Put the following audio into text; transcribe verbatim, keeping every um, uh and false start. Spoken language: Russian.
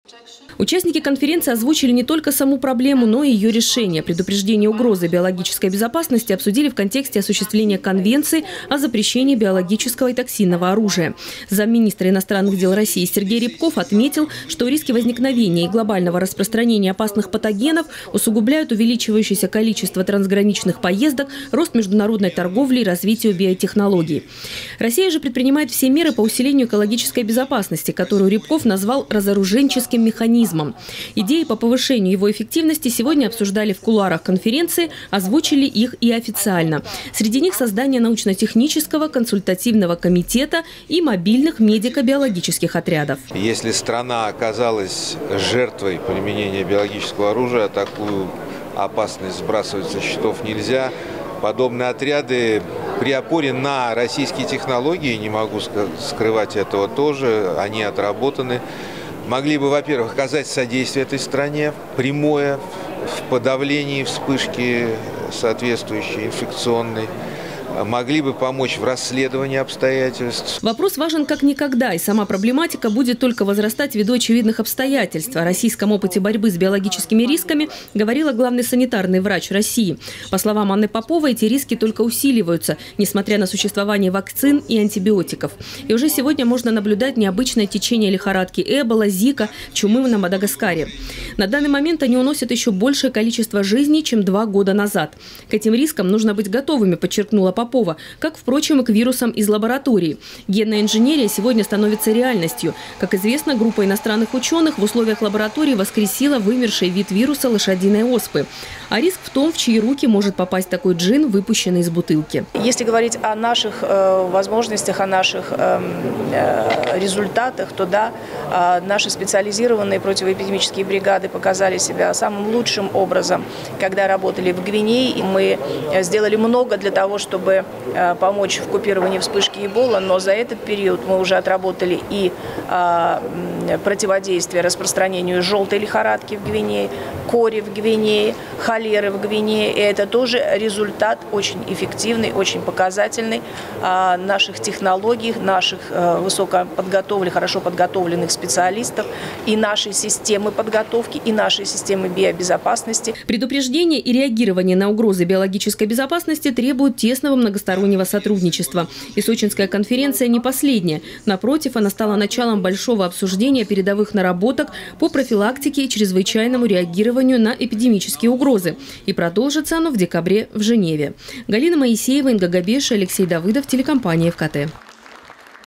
Участники конференции озвучили не только саму проблему, но и ее решение. Предупреждение угрозы биологической безопасности обсудили в контексте осуществления Конвенции о запрещении биологического и токсинного оружия. Замминистра иностранных дел России Сергей Рябков отметил, что риски возникновения и глобального распространения опасных патогенов усугубляют увеличивающееся количество трансграничных поездок, рост международной торговли и развитию биотехнологий. Россия же предпринимает все меры по усилению экологической безопасности, которую Рябков назвал разоруженческим механизмом. Идеи по повышению его эффективности сегодня обсуждали в кулуарах конференции, озвучили их и официально. Среди них создание научно-технического консультативного комитета и мобильных медико-биологических отрядов. Если страна оказалась жертвой применения биологического оружия, такую опасность сбрасывать со счетов нельзя. Подобные отряды при опоре на российские технологии, не могу скрывать этого тоже, они отработаны. Могли бы, во-первых, оказать содействие этой стране прямое в подавлении вспышки соответствующей инфекционной. Могли бы помочь в расследовании обстоятельств. Вопрос важен как никогда, и сама проблематика будет только возрастать ввиду очевидных обстоятельств. О российском опыте борьбы с биологическими рисками говорила главный санитарный врач России. По словам Анны Поповой, эти риски только усиливаются, несмотря на существование вакцин и антибиотиков. И уже сегодня можно наблюдать необычное течение лихорадки Эбола, Зика, чумы на Мадагаскаре. На данный момент они уносят еще большее количество жизней, чем два года назад. К этим рискам нужно быть готовыми, подчеркнула Попова. Попова, как, впрочем, и к вирусам из лаборатории. Генная инженерия сегодня становится реальностью. Как известно, группа иностранных ученых в условиях лаборатории воскресила вымерший вид вируса лошадиной оспы. А риск в том, в чьи руки может попасть такой джин, выпущенный из бутылки. Если говорить о наших э, возможностях, о наших э, э, результатах, то да, э, наши специализированные противоэпидемические бригады показали себя самым лучшим образом, когда работали в Гвинее. И мы сделали много для того, чтобы помочь в купировании вспышки Эбола, но за этот период мы уже отработали и а, противодействие распространению желтой лихорадки в Гвинее, кори в Гвинее, холеры в Гвинее. И это тоже результат очень эффективный, очень показательный а, наших технологий, наших а, высокоподготовленных, хорошо подготовленных специалистов и нашей системы подготовки, и нашей системы биобезопасности. Предупреждение и реагирование на угрозы биологической безопасности требуют тесного многостороннего сотрудничества. И Сочинская конференция не последняя. Напротив, она стала началом большого обсуждения передовых наработок по профилактике и чрезвычайному реагированию на эпидемические угрозы. И продолжится оно в декабре в Женеве. Галина Моисеева, Инга Габеша, Алексей Давыдов, телекомпания ФКТ.